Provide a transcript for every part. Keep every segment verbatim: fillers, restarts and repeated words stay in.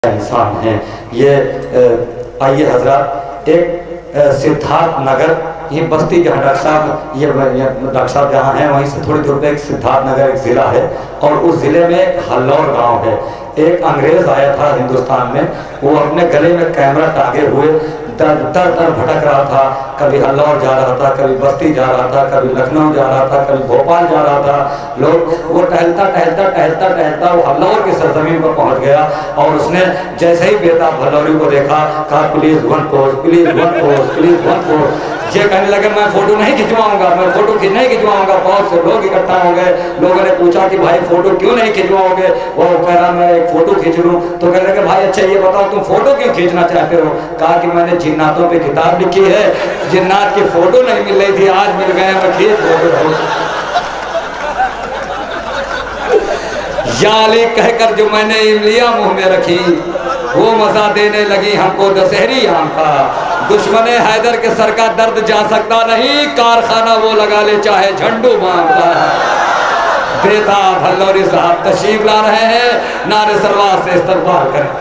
इंसान हैं। ये आइए हजरात, एक सिद्धार्थ नगर, ये बस्ती जहाँ डॉक्टर साहब ये डॉक्टर साहब जहाँ हैं वहीं से थोड़ी दूर पे एक सिद्धार्थ नगर एक ज़िला है और उस ज़िले में एक हल्लौर गांव है। एक अंग्रेज़ आया था हिंदुस्तान में, वो अपने गले में कैमरा टांगे हुए दर दर दर भटक रहा था। कभी हल्लौर जा रहा था, कभी बस्ती जा रहा था, कभी लखनऊ जा रहा था, कभी भोपाल जा रहा था। लोग वो टहलता टहलता टहलता टहलता वो हल्लौर की सरजमीन पर पहुंच गया और उसने जैसे ही बेताब हल्लौरी को देखा कहा please one pose, please one pose, please one pose. ये कहने लगे मैं फोटो नहीं खिंचवाऊंगा, मैं फोटो नहीं खिंचवाऊंगा। बहुत से लोग इकट्ठा हो गए। लोगों ने पूछा कि भाई फोटो क्यों नहीं खिंचवाओगे? वो कह रहा मैं एक फोटो खींच लूं। तो कहने लगे भाई अच्छा ये बताओ तुम फोटो क्यों खींचना चाहते हो? कहा कि मैंने जिन्नातों पे किताब लिखी है, जिन्नात की फोटो नहीं मिल रही थी, आज मिल गए, मैं खींच फोटो। याली कहकर जो मैंने इमलिया मुंह में रखी, वो मजा देने लगी हमको दशहरी आम का। दुश्मने हैदर के सर का दर्द जा सकता नहीं, कारखाना वो लगा ले चाहे झंडू बाम का। बेताब हल्लौरी साहब तशरीफ ला रहे हैं, नारे सरवार से इस्तकबाल करें।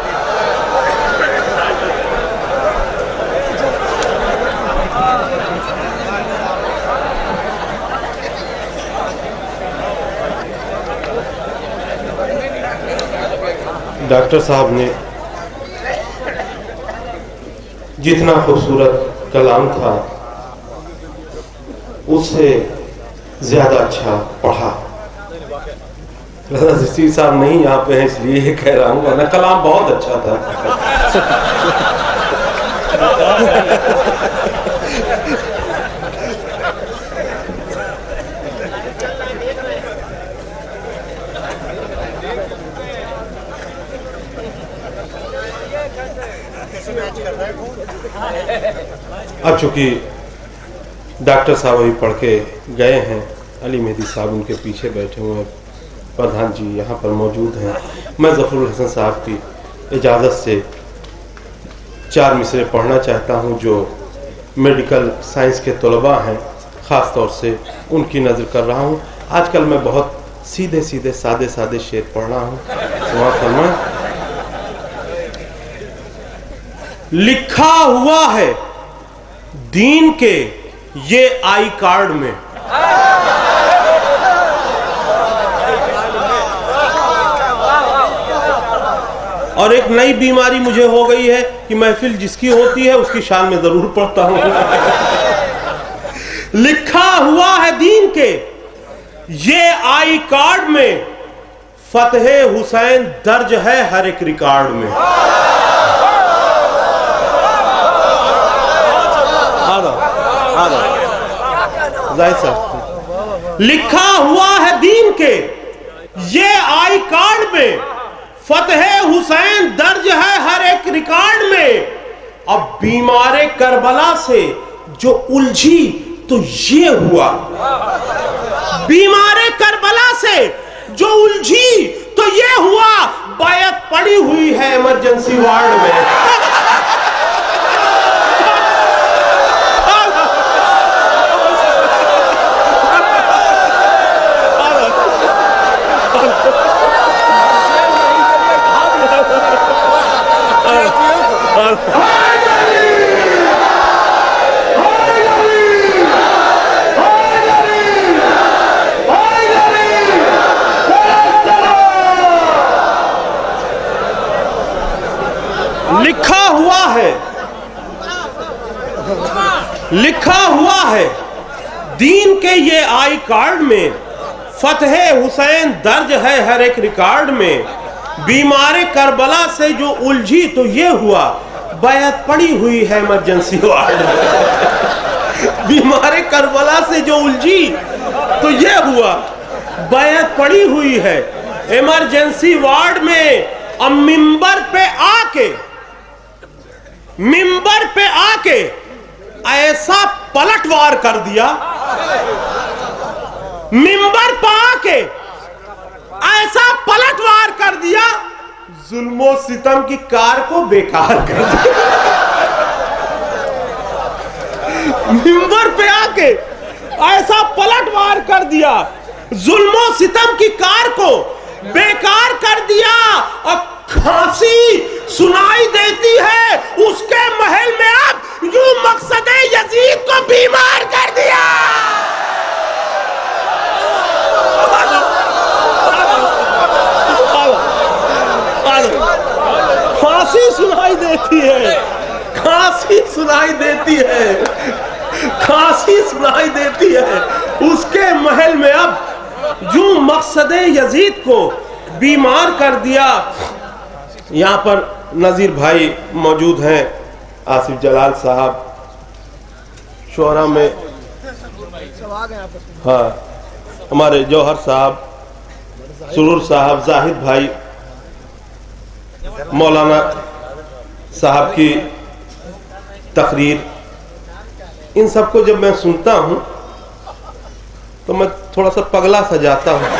डॉक्टर साहब ने जितना खूबसूरत कलाम था उससे ज्यादा अच्छा पढ़ा। रज़ी साहब नहीं यहाँ पे हैं इसलिए ये कह रहा हूँ, वरना कलाम बहुत अच्छा था। अब चूंकि डॉक्टर साहब अभी पढ़ के गए हैं, अली मेहदी साहब उनके पीछे बैठे हुए हैं, प्रधान जी यहाँ पर मौजूद हैं। मैं ज़फ़रुल हसन साहब की इजाज़त से चार मिसरे पढ़ना चाहता हूँ जो मेडिकल साइंस के तलबा हैं, ख़ास तौर से उनकी नज़र कर रहा हूँ। आजकल मैं बहुत सीधे सीधे सादे सादे शेर पढ़ रहा हूँ। सुना फरमा लिखा हुआ है दीन के ये आई कार्ड में, और एक नई बीमारी मुझे हो गई है कि महफिल जिसकी होती है उसकी शान में जरूर पढ़ता हूं। लिखा हुआ है दीन के ये आई कार्ड में, फतेह हुसैन दर्ज है हर एक रिकॉर्ड में। लिखा हुआ है दीन के ये आई कार्ड में, फतेह हुसैन दर्ज है हर एक रिकॉर्ड में। अब बीमारे करबला से जो उलझी तो ये हुआ, बीमारे करबला से जो उलझी तो ये हुआ, बैत पड़ी हुई है इमरजेंसी वार्ड में। लिखा हुआ है, लिखा हुआ है दीन के ये आई कार्ड में, फतेह हुसैन दर्ज है हर एक रिकॉर्ड में। बीमारे करबला से जो उलझी तो ये हुआ, बैत पड़ी हुई है इमरजेंसी वार्ड में। बीमारे करबला से जो उलझी तो ये हुआ, बैत पड़ी हुई है इमरजेंसी वार्ड में। अब मिंबर पे आके, मिंबर पे आके ऐसा पलटवार कर दिया, मिंबर पे आके ऐसा पलटवार कर दिया, जुल्मो सितम की कार को बेकार कर दिया। मिंबर पे आके ऐसा पलटवार कर दिया, जुल्मो सितम की कार को बेकार कर दिया और खांसी सुनाई देती है, उसके महल में अब यूं मकसद यजीद को बीमार कर दिया। खांसी सुनाई देती है, खांसी सुनाई देती है, खांसी सुनाई देती है, उसके महल में अब यूं मकसद यजीद को बीमार कर दिया। यहाँ पर नजीर भाई मौजूद हैं, आसिफ जलाल साहब, शोरा में हाँ हमारे जौहर साहब, सुरूर साहब, जाहिद भाई, मौलाना साहब की तकरीर, इन सबको जब मैं सुनता हूं तो मैं थोड़ा सा पगला सा जाता हूं।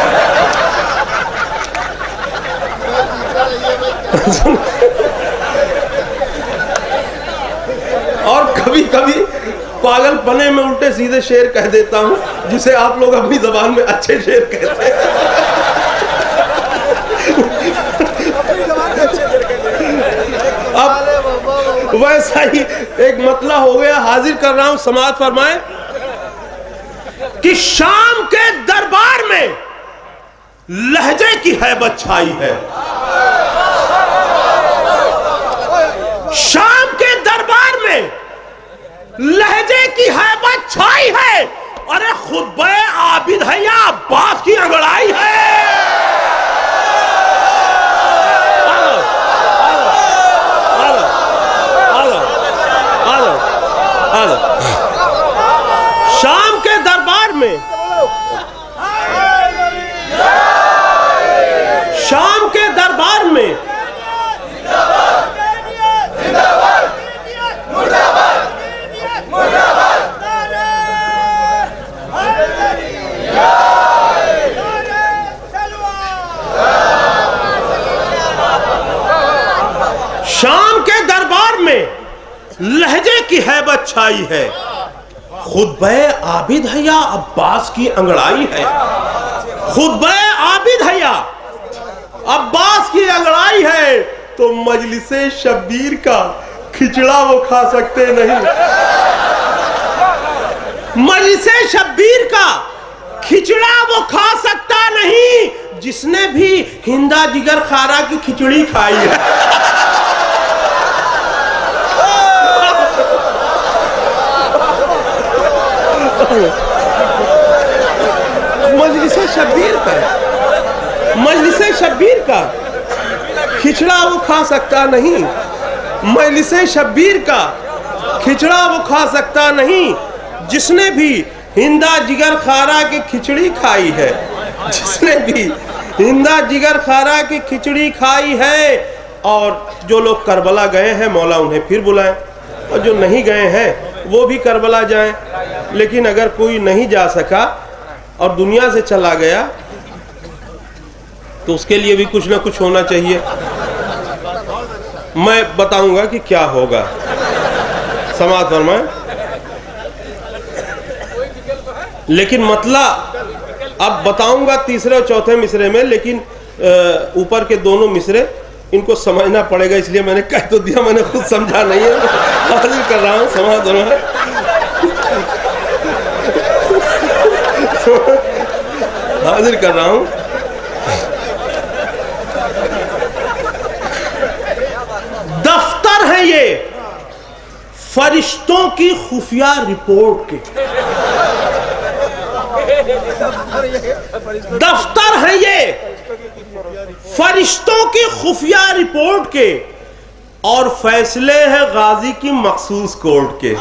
और कभी कभी पागल पने में उल्टे सीधे शेर कह देता हूं, जिसे आप लोग अपनी जबान में अच्छे शेर कहते हैं। अब वैसा ही एक मतला हो गया, हाजिर कर रहा हूं, समाअत फरमाए कि शाम के दरबार में लहजे की हैबत छाई है। शाम के दरबार में लहजे की हैबत छाई है। अरे खुतबे आबिद है या अब्बास की अंगड़ाई है। शाम के दरबार में, शाम के दरबार में शाम के दरबार में लहजे की हैबत छाई है। खुतबे आबिद है या अब्बास की अंगड़ाई है। खुतबे आबिद है या अब्बास की अंगड़ाई है, तो मजलिसे शब्बीर का खिचड़ा वो खा सकते नहीं। मजलिसे शब्बीर का खिचड़ा वो खा सकता नहीं, जिसने भी हिंदा जिगर खारा की खिचड़ी खाई है। मजलिसे शब्बीर का, मजलिसे शब्बीर का खिचड़ा वो खा सकता नहीं। मजलिसे शब्बीर का खिचड़ा वो खा सकता नहीं, जिसने भी हिंदा जिगर खारा की खिचड़ी खाई है। जिसने भी हिंदा जिगर खारा की खिचड़ी खाई है। और जो लोग करबला गए हैं, मौला उन्हें फिर बुलाएं, और जो नहीं गए हैं वो भी करबला जाएं। लेकिन अगर कोई नहीं जा सका और दुनिया से चला गया, तो उसके लिए भी कुछ ना कुछ होना चाहिए। मैं बताऊंगा कि क्या होगा। समाअत फरमाएं। लेकिन मतला अब बताऊंगा तीसरे और चौथे मिसरे में, लेकिन ऊपर के दोनों मिसरे इनको समझना पड़ेगा, इसलिए मैंने कह तो दिया, मैंने खुद समझा नहीं है। हाजिर कर रहा हूं, समाअत फरमाएं। हाजिर कर रहा हूं। दफ्तर है ये फरिश्तों की खुफिया रिपोर्ट के। दफ्तर है ये फरिश्तों की खुफिया रिपोर्ट के, और फैसले हैं गाजी की मखसूस कोर्ट के।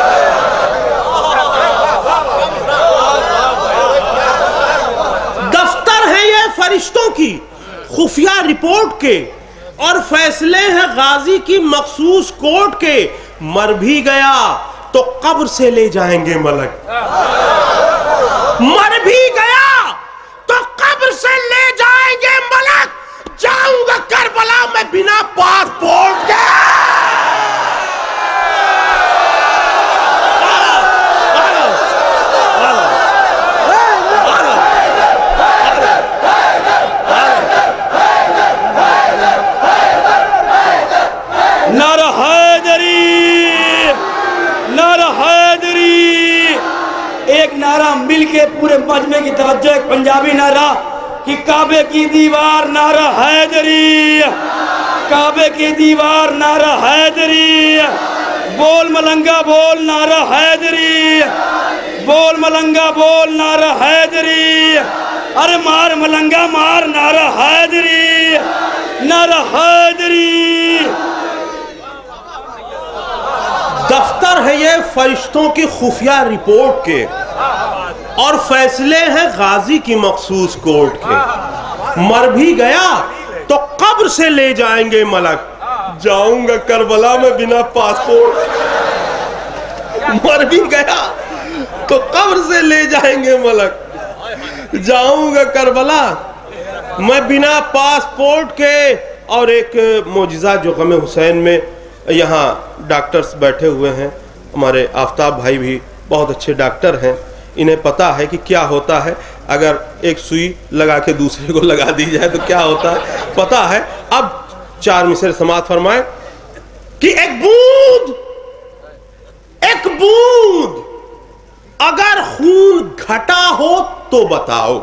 दफ्तर है ये फरिश्तों की खुफिया रिपोर्ट के, और फैसले हैं गाजी की मखसूस कोर्ट के। मर भी गया तो कब्र से ले जाएंगे मलक। मर भी गया तो कब्र से ले जाएंगे मलक। जाऊंगा करबला में बिना पासपोर्ट के। के पूरे मजमे की तवज्जो एक पंजाबी नारा कि काबे की दीवार नारा हैदरी, काबे की दीवार नारा हैदरी, बोल मलंगा बोल नारा हैदरी, बोल मलंगा बोल नारा हैदरी, अरे मार मलंगा मार नारा हैदरी, नारा हैदरी। दफ्तर है ये फरिश्तों की खुफिया रिपोर्ट के और फैसले हैं गाजी की मखसूस कोर्ट के। मर भी गया तो कब्र से ले जाएंगे मलक, जाऊंगा करबला में बिना पासपोर्ट। मर भी गया तो कब्र से ले जाएंगे मलक, जाऊंगा करबला मैं बिना पासपोर्ट के। और एक मोजिज़ा जो गम हुसैन में यहाँ डॉक्टर्स बैठे हुए हैं, हमारे आफ्ताब भाई भी बहुत अच्छे डॉक्टर हैं, इन्हें पता है कि क्या होता है अगर एक सुई लगा के दूसरे को लगा दी जाए तो क्या होता है, पता है। अब चार मिसरे समाअत फरमाए कि एक बूंद, एक बूंद अगर खून घटा हो तो बताओ,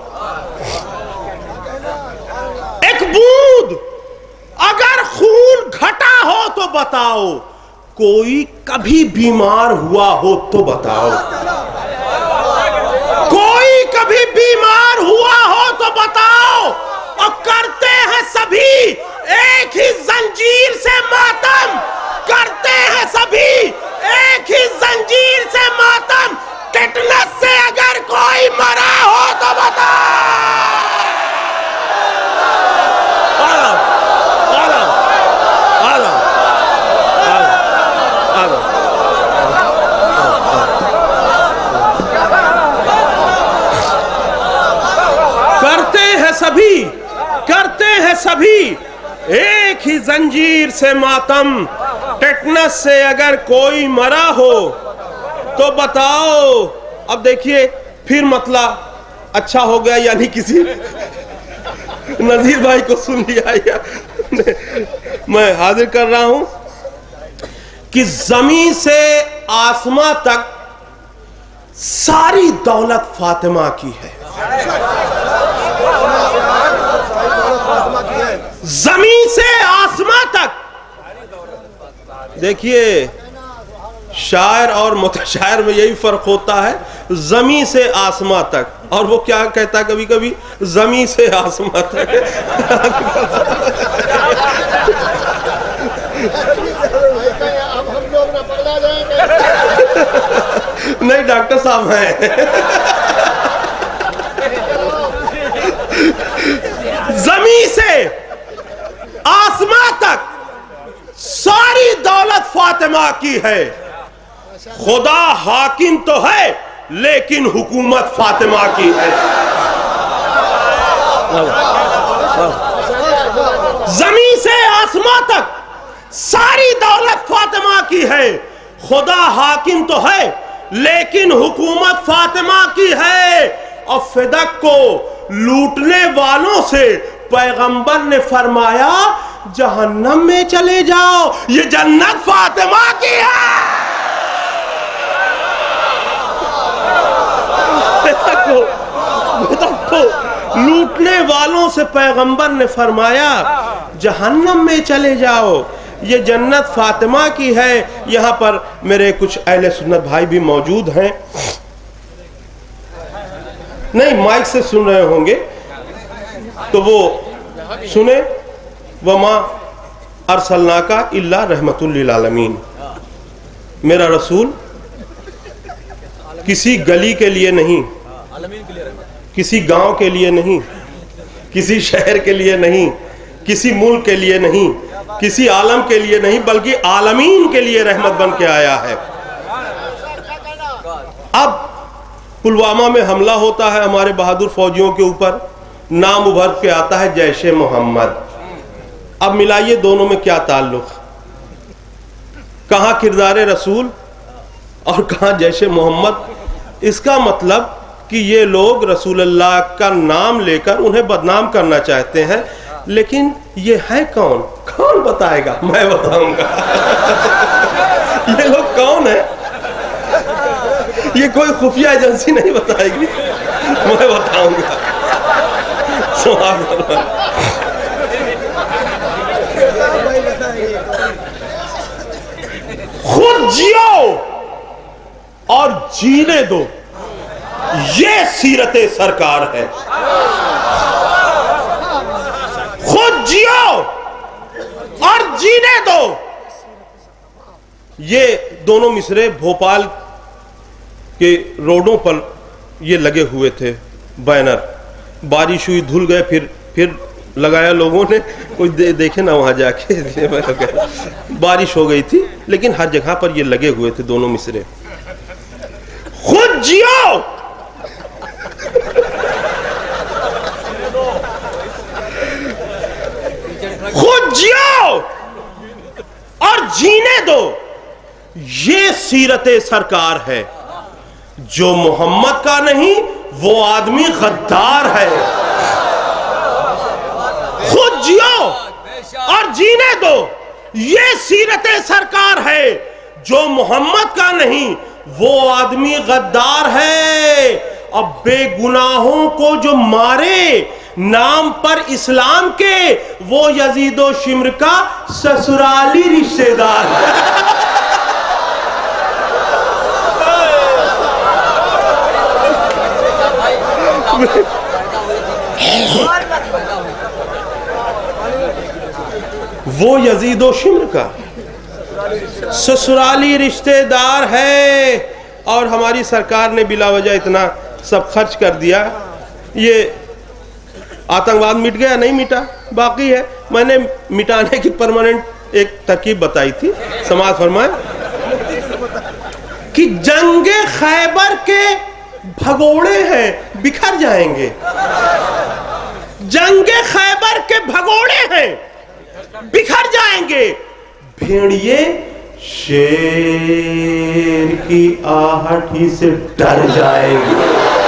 एक बूंद अगर खून घटा हो तो बताओ, कोई कभी बीमार हुआ हो तो बताओ, कोई कभी बीमार हुआ हो तो बताओ। और करते हैं सभी एक ही जंजीर से मातम, करते हैं सभी एक ही जंजीर से मातम, टेटनस से अगर कोई मरा हो तो बताओ। करते हैं सभी, करते हैं सभी एक ही जंजीर से मातम, टेटनस से अगर कोई मरा हो तो बताओ। अब देखिए फिर मतला अच्छा हो गया, यानी किसी नजीर भाई को सुन लिया या मैं हाजिर कर रहा हूं कि जमीन से आसमां तक सारी दौलत फातिमा की है, जमीन से आसमां तक। देखिए शायर और मुतशायर में यही फर्क होता है, जमीन से आसमां तक, और वो क्या कहता कभी कभी जमीन से आसमां तक। नहीं डॉक्टर साहब हैं। जमीन से आसमां तक सारी दौलत फातिमा की है। खुदा हाकिम तो है लेकिन हुकूमत फातिमा की है। जमीन से आसमां तक सारी दौलत फातिमा की है। खुदा हाकिम तो है लेकिन हुकूमत फातिमा की है। और फिदक को लूटने वालों से पैगंबर ने फरमाया जहन्नम में चले जाओ, ये जन्नत फातिमा की है। को, को लूटने वालों से पैगंबर ने फरमाया जहन्नम में चले जाओ, ये जन्नत फातिमा की है। यहाँ पर मेरे कुछ अहले सुन्नत भाई भी मौजूद हैं, नहीं माइक से सुन रहे होंगे तो वो सुने। वमा अरसलनाका इल्ला रहमतुल लिल आलमीन, मेरा रसूल किसी गली के लिए नहीं, किसी गांव के लिए नहीं, किसी शहर के लिए नहीं, किसी मुल्क के लिए नहीं, किसी आलम के लिए नहीं, बल्कि आलमीन के लिए रहमत बन के आया है। अब पुलवामा में हमला होता है हमारे बहादुर फौजियों के ऊपर, नाम उभर के आता है जैशे मोहम्मद। अब मिलाइए दोनों में क्या ताल्लुक, कहां किरदार रसूल और कहां जैशे मोहम्मद। इसका मतलब कि ये लोग रसूलुल्लाह का नाम लेकर उन्हें बदनाम करना चाहते हैं, लेकिन ये है कौन, कौन बताएगा? मैं बताऊंगा। ये लोग कौन है? ये कोई खुफिया एजेंसी नहीं बताएगी। मैं बताऊंगा। खुद जियो और जीने दो, ये सीरते सरकार है। खुद जियो और जीने दो। ये दोनों मिसरे भोपाल के रोडों पर ये लगे हुए थे बैनर। बारिश हुई, धुल गए, फिर फिर लगाया लोगों ने, कोई दे, देखे ना वहां जाके। बारिश हो गई थी, लेकिन हर जगह पर ये लगे हुए थे दोनों मिसरे। खुद जियो खुद जियो और जीने दो, ये सीरते सरकार है। जो मोहम्मद का नहीं वो आदमी गद्दार है। खुद जियो और जीने दो, ये सीरते सरकार है। जो मोहम्मद का नहीं वो आदमी गद्दार है। अब बेगुनाहों को जो मारे नाम पर इस्लाम के, वो यजीदो शिम्र का ससुराली रिश्तेदार है। वो यजीदो शिम्र का ससुराली रिश्तेदार है। और हमारी सरकार ने बिला वजह इतना सब खर्च कर दिया। ये आतंकवाद मिट गया? नहीं मिटा, बाकी है। मैंने मिटाने की परमानेंट एक तरकीब बताई थी। समाज फरमाए कि जंगे खैबर के भगोड़े हैं, बिखर जाएंगे। जंगे खैबर के भगोड़े हैं, बिखर जाएंगे। भेड़िए शेर की आहट ही से डर जाएंगे।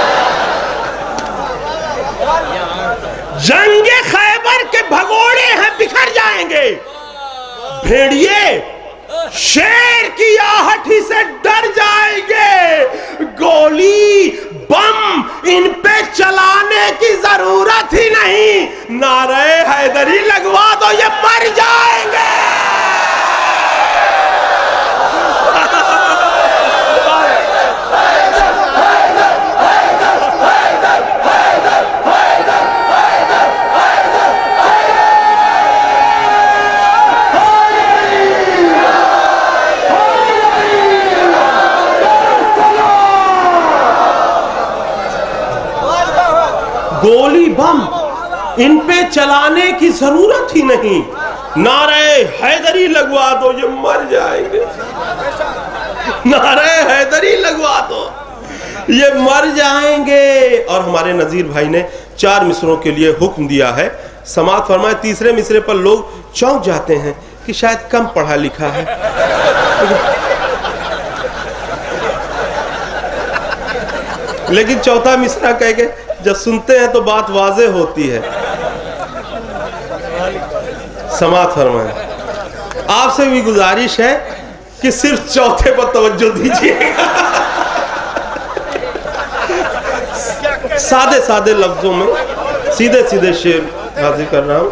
जंगे खैबर के भगोड़े हैं, बिखर जाएंगे। भेड़िए शेर की आहट ही से डर जाएंगे। गोली बम इन पे चलाने की जरूरत ही नहीं। नारे हैदरी लगवा दो, ये मर जाएंगे। गोली बम इन पे चलाने की जरूरत ही नहीं। नारे हैदरी लगवा दो, ये मर जाएंगे। नारे हैदरी लगवा दो, ये मर जाएंगे। और हमारे नजीर भाई ने चार मिसरों के लिए हुक्म दिया है। समाज फरमाए तीसरे मिसरे पर लोग चौंक जाते हैं कि शायद कम पढ़ा लिखा है। लेकिन चौथा मिसरा कह के जब सुनते हैं तो बात वाज़े होती है। समाज फरमाए आपसे भी गुजारिश है कि सिर्फ चौथे पर तवज्जो दीजिएगा। सादे सादे लफ्जों में सीधे सीधे शेर हाजिर कर रहा हूं।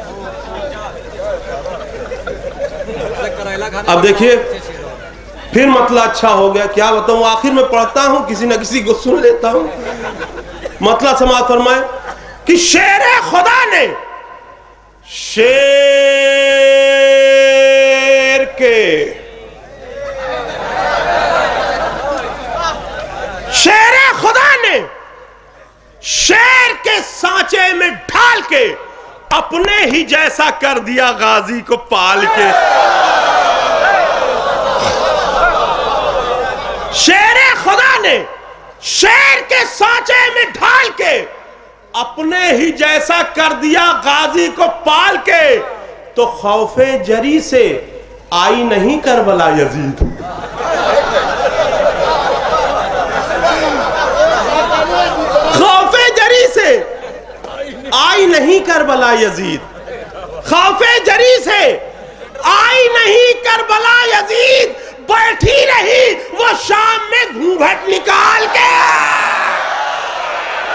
अब देखिए फिर मतलब अच्छा हो गया, क्या बताऊं। आखिर में पढ़ता हूं, किसी न किसी को सुन लेता हूं। मतलब समाज फरमाए कि शेर खुदा ने शेर के शेर खुदा ने शेर के सांचे में ढाल के अपने ही जैसा कर दिया गाजी को पाल के। शेर खुदा ने शेर के सांचे में ढाल के अपने ही जैसा कर दिया गाजी को पाल के। तो खौफे जरी से आई नहीं करबला यजीद। खौफे जरी से आई नहीं करबला यजीद। खौफे जरी से आई नहीं करबला यजीद। बैठी रही वो शाम में घूंघट निकाल के।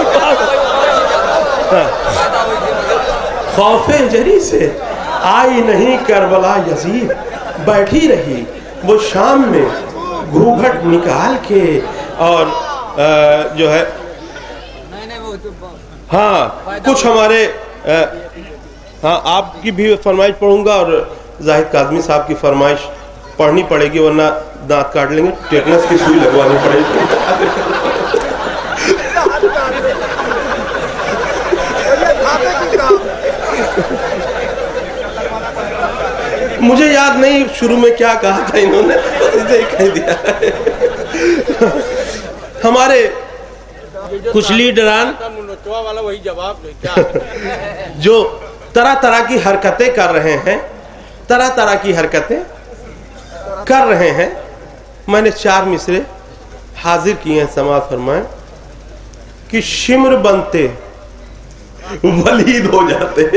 खौफे जरी से आई नहीं करबला यजीद, बैठी रही वो शाम में घूंघट निकाल के। और आ, जो है हाँ कुछ हमारे आ, हाँ आपकी भी फरमाइश पढ़ूंगा और जाहिद काज़मी साहब की फरमाइश पढ़नी पड़ेगी, वरना दांत काट लेंगे, टेटनस की सुई लगवानी पड़ेगी। मुझे याद नहीं शुरू में क्या कहा था इन्होंने, इसे कह दिया। हमारे कुछ लीडरान वही जवाब जो तरह तरह की हरकतें कर रहे हैं, तरह तरह की हरकतें कर रहे हैं, मैंने चार मिसरे हाजिर किए हैं, समाज फरमाएं कि शिम्र बनते वलीद हो जाते,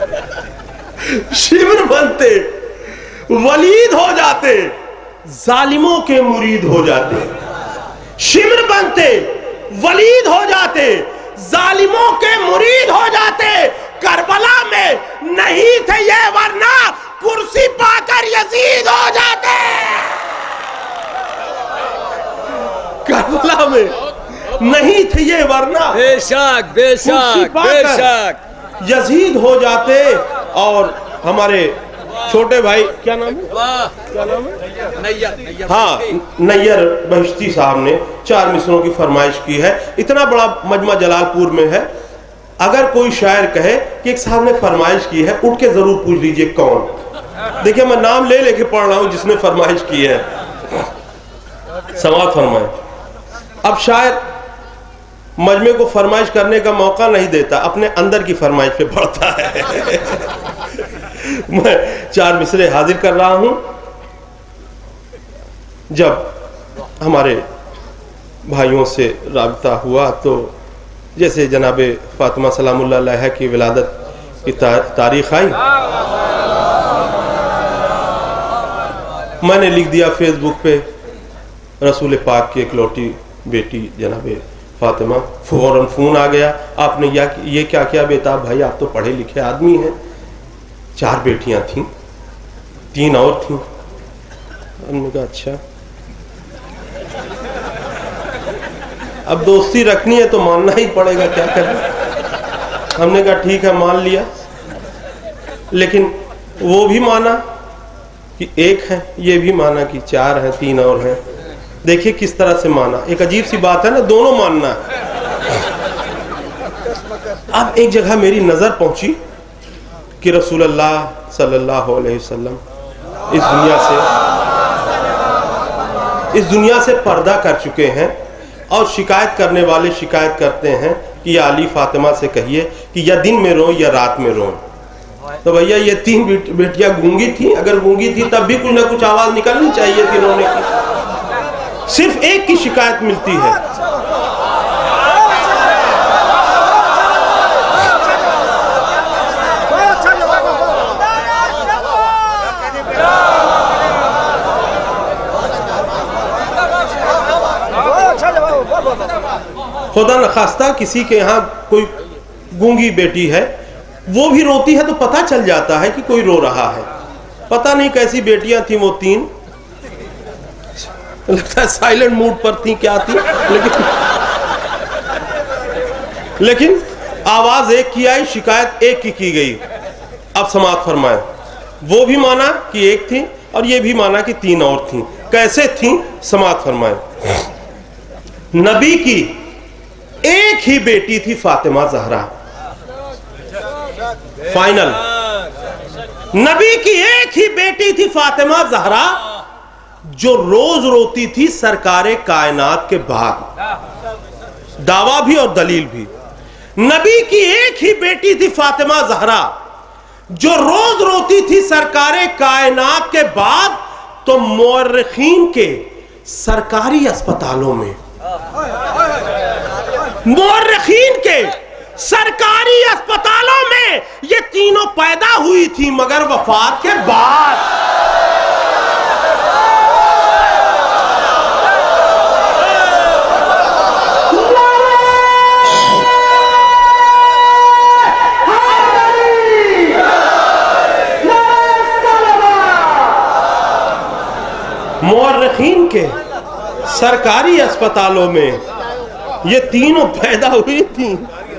शिम्र बनते वलीद हो जाते, जालिमों के मुरीद हो जाते। शिम्र बनते वलीद हो जाते, जालिमों के मुरीद हो जाते। करबला में नहीं थे ये, वरना कुर्सी पाकर यजीद हो जाते। करबला में नहीं थे ये, वरना बेशक बेशक बेशक यजीद हो जाते। और हमारे छोटे भाई क्या नाम है, क्या नाम है, नैयर, हाँ नैयर बहिश्ती साहब ने चार मिसरों की फरमाइश की है। इतना बड़ा मजमा जलालपुर में है, अगर कोई शायर कहे कि एक साहब ने फरमाइश की है, उठ के जरूर पूछ लीजिए कौन। देखिए मैं नाम ले लेके पढ़ रहा हूं जिसने फरमाइश की है। समाज फरमाए, अब शायर मजमे को फरमाइश करने का मौका नहीं देता, अपने अंदर की फरमाइश पे बढ़ता है। मैं चार मिसरे हाजिर कर रहा हूं। जब हमारे भाइयों से राबता हुआ तो जैसे जनाबे फातिमा सलामुल्लाह अलैहा की विलादत की ता, तारीख आई, मैंने लिख दिया फेसबुक पे रसूल पाक की इकलौती बेटी जनाबे फातिमा। फौरन फोन आ गया, आपने या ये क्या किया बेटा? भाई आप तो पढ़े लिखे आदमी हैं। चार बेटियां थीं, तीन और थीं। हमने कहा अच्छा, अब दोस्ती रखनी है तो मानना ही पड़ेगा, क्या करें। हमने कहा ठीक है मान लिया, लेकिन वो भी माना कि एक है, ये भी माना कि चार हैं, तीन और हैं। देखिए किस तरह से माना, एक अजीब सी बात है ना, दोनों मानना है। अब एक जगह मेरी नजर पहुंची कि रसूलुल्लाह सल्लल्लाहु अलैहि वसल्लम इस दुनिया से इस दुनिया से पर्दा कर चुके हैं, और शिकायत करने वाले शिकायत करते हैं कि या अली फातिमा से कहिए कि या दिन में रो या रात में रो। तो भैया ये तीन बेटियां गूंगी थी, अगर गूंगी थी तब भी कुछ ना कुछ आवाज निकलनी चाहिए थी रोने की। सिर्फ एक की शिकायत मिलती है, खुदा न खास्ता किसी के यहाँ कोई गूंगी बेटी है, वो भी रोती है तो पता चल जाता है कि कोई रो रहा है। पता नहीं कैसी बेटियां थी वो तीन, लगता है साइलेंट मूड पर थी क्या थी, लेकिन लेकिन आवाज एक की आई, शिकायत एक की की गई। अब समाअत फरमाए, वो भी माना कि एक थी और ये भी माना कि तीन और थी। कैसे थी? समाअत फरमाए, नबी की एक ही बेटी थी फातिमा ज़हरा। फाइनल, नबी की एक ही बेटी थी फातिमा ज़हरा, जो रोज रोती थी सरकारे कायनात के बाद। दावा भी और दलील भी। नबी की एक ही बेटी थी फातिमा ज़हरा, जो रोज रोती थी सरकारे कायनात के बाद, तो मुअर्रिखीन के सरकारी अस्पतालों में, मुअर्रिखीन के सरकारी अस्पतालों में ये तीनों पैदा हुई थी, मगर वफात के बाद। दीन के सरकारी अस्पतालों में ये तीनों पैदा हुई थी,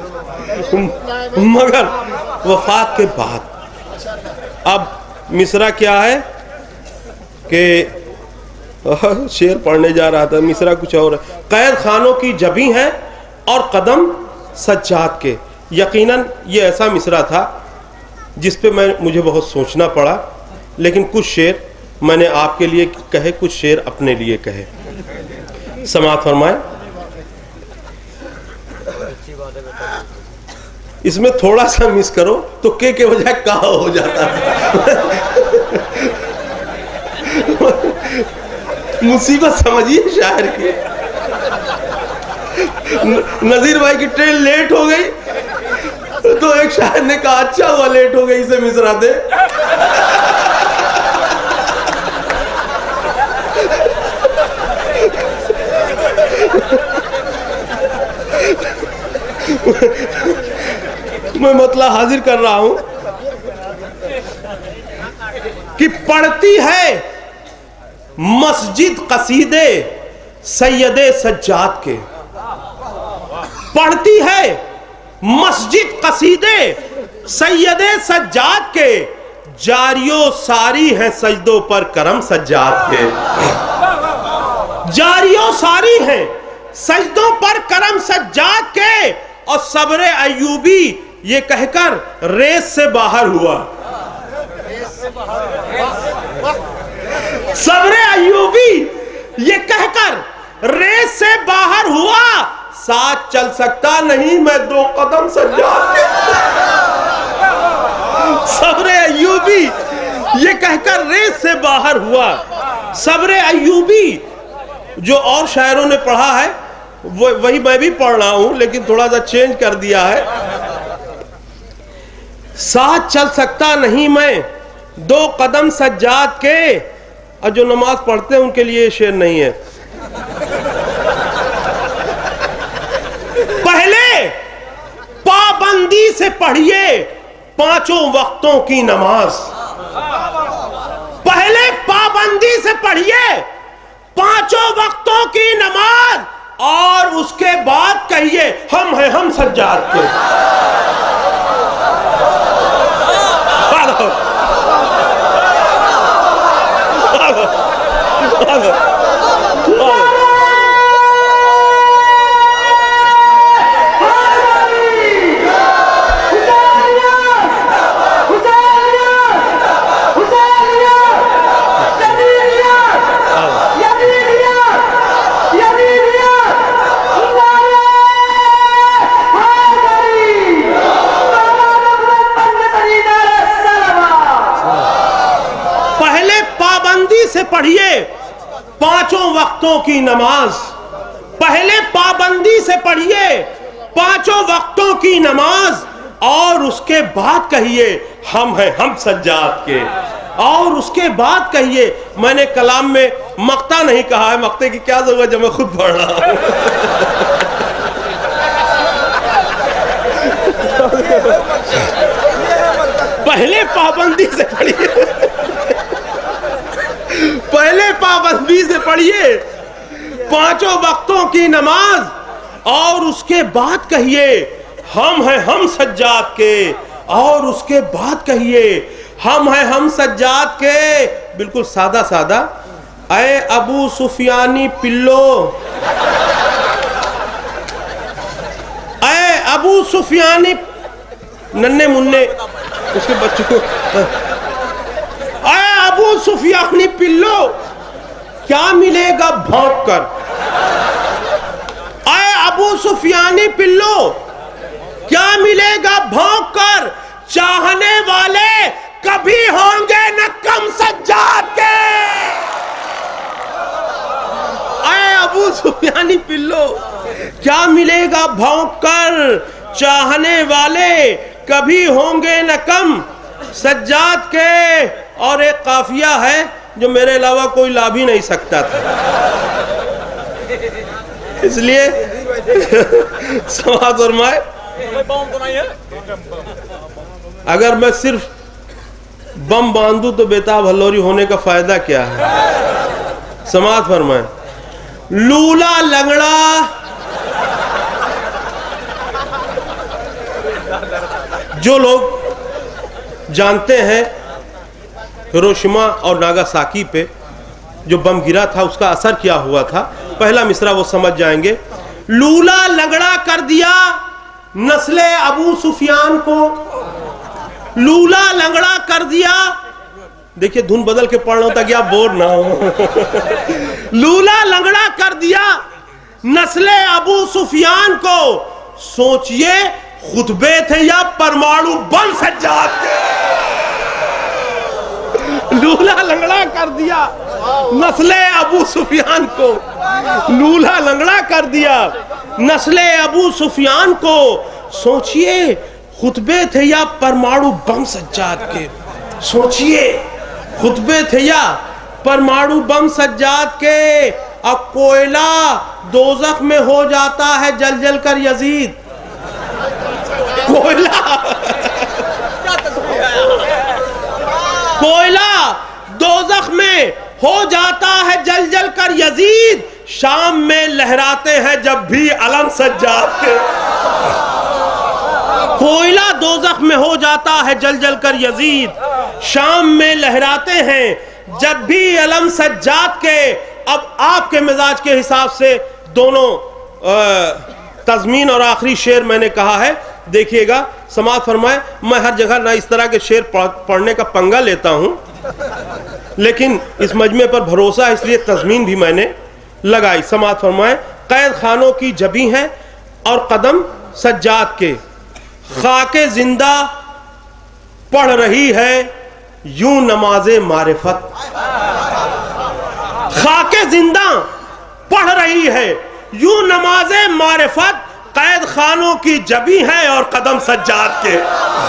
मगर वफात के बाद अब मिसरा क्या है कि शेर पढ़ने जा रहा था, मिसरा कुछ और है। कैद खानों की जबी हैं और कदम सज्जाद के। यकीनन ये ऐसा मिसरा था जिस पे मैं मुझे बहुत सोचना पड़ा, लेकिन कुछ शेर मैंने आपके लिए कहे, कुछ शेर अपने लिए कहे। समाअत फरमाए। इसमें थोड़ा सा मिस करो तो के के बजाय का हो जाता था। मुसीबत समझिए शायर की। नजीर भाई की ट्रेन लेट हो गई तो एक शायर ने कहा अच्छा हुआ लेट हो गई, इसे मिसरा दे। मैं मतलब हाजिर कर रहा हूं कि पढ़ती है मस्जिद कसीदे सैयदे सज्जाद के, पढ़ती है मस्जिद कसीदे सैयदे सज्जाद के, जारियो सारी है सजदों पर करम सज्जाद के। जारियो सारी है सजदों पर करम सज्जाद के, और सब्र अय्यूबी ये कहकर रेस से बाहर हुआ। सब्र अय्यूबी ये कहकर रेस से बाहर हुआ, साथ चल सकता नहीं मैं दो कदम सज्जाद के। सब्र अय्यूबी ये कहकर रेस से बाहर हुआ। सब्र अय्यूबी जो और शायरों ने पढ़ा है वो वही मैं भी पढ़ रहा हूं, लेकिन थोड़ा सा चेंज कर दिया है। साथ चल सकता नहीं मैं दो कदम सज्जाद के, और जो नमाज पढ़ते हैं उनके लिए शेर नहीं है। पहले पाबंदी से पढ़िए पांचों वक्तों की नमाज, पहले पाबंदी से पढ़िए पांचों वक्तों की नमाज, और उसके बाद कहिए हम हैं हम सज्जाद के। से पढ़िए पांचों वक्तों की नमाज, पहले पाबंदी से पढ़िए पांचों वक्तों की नमाज, और उसके बाद कहिए हम हैं हम सज्जाद के, और उसके बाद कहिए। मैंने कलाम में मक्ता नहीं कहा है, मक्ते की क्या जरूरत जब मैं खुद पढ़ रहा हूं। पहले पाबंदी से पढ़िए, पहले पाबंदी से पढ़िए पांचों वक्तों की नमाज, और उसके बाद कहिए हम हैं हम सज्जाद के, और उसके बाद कहिए हम हैं हम सज्जाद के। बिल्कुल सादा सादा। ऐ अबू सुफियानी पिल्लो, ऐ अबू सुफियानी, नन्हे मुन्ने उसके बच्चों को, अबू सुफियानी पिल्लो क्या मिलेगा भौंक कर। आए अबू सुफियानी पिल्लो क्या मिलेगा भौंक कर, चाहने वाले कभी होंगे न कम सज्जाद के। आए अबू सुफियानी पिल्लो क्या मिलेगा भौंक कर, चाहने वाले कभी होंगे न कम सज्जाद के। और एक काफिया है जो मेरे अलावा कोई ला भी नहीं सकता था, इसलिए समाअत फरमाए। अगर मैं सिर्फ बम बांधूं तो बेताब हल्लोरी होने का फायदा क्या है। समाज फरमाए। लूला लंगड़ा जो लोग जानते हैं हिरोशिमा और नागासाकी पे जो बम गिरा था उसका असर क्या हुआ था, पहला मिसरा वो समझ जाएंगे। लूला लंगड़ा कर दिया नस्ले अबू सुफियान को, लूला लंगड़ा कर दिया, देखिए धुन बदल के पढ़ रहा ताकि आप बोर ना हो। लूला लंगड़ा कर दिया नस्ले अबू सुफियान को, सोचिए खुतबे थे या परमाणु बम सज्जाद के। लूला लंगड़ा कर दिया नस्ले अबू सुफियान को, लूला लंगड़ा कर दिया नस्ले अबू सुफियान को, सोचिए खुतबे थे या परमाणु बम सज्जाद के। सोचिए खुतबे थे या परमाणु बम सज्जाद के। अब कोयला दोजख में हो जाता है जल जल कर यजीद, कोयला कोयला दोजख में हो जाता है जल जल कर यजीद, शाम में लहराते हैं जब भी अलम सज्जाद के। कोयला दोजख में हो जाता है जल जल कर यजीद, शाम में लहराते हैं जब भी अलम सज्जाद के। अब आपके मिजाज के हिसाब से दोनों तज़मीन और आखिरी शेर मैंने कहा है, देखिएगा। समाज फरमाए, मैं हर जगह ना इस तरह के शेर पढ़ने का पंगा लेता हूं, लेकिन इस मजमे पर भरोसा है इसलिए तज़मीन भी मैंने लगाई। समाज फरमाए, कैद खानों की जबी हैं और कदम सज्जाद के, खाके जिंदा पढ़ रही है यूं नमाजे मारिफत। खाके जिंदा पढ़ रही है यूं नमाजे मारिफत, कैद खानों की जबी है और कदम सज्जाद के।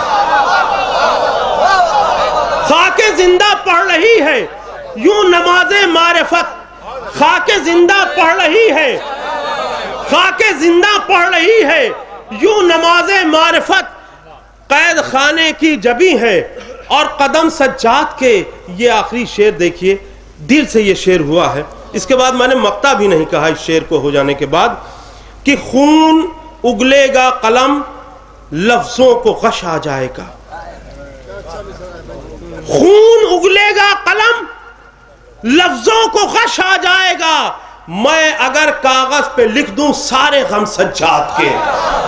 खाके जिंदा पढ़ रही है यूं नमाजे मारिफत, खाके जिंदा पढ़ रही है, खाके जिंदा पढ़ रही है यूं नमाजे मारिफत, कैद खाने की जबी है और कदम सज्जाद के। ये आखिरी शेर देखिए, दिल से ये शेर हुआ है। इसके बाद मैंने मक्ता भी नहीं कहा इस शेर को हो जाने के बाद कि खून उगलेगा कलम लफ्जों को गश आ जाएगा, खून उगलेगा कलम लफ्जों को गश आ जाएगा, मैं अगर कागज पे लिख दूं सारे गम सज्जाद के।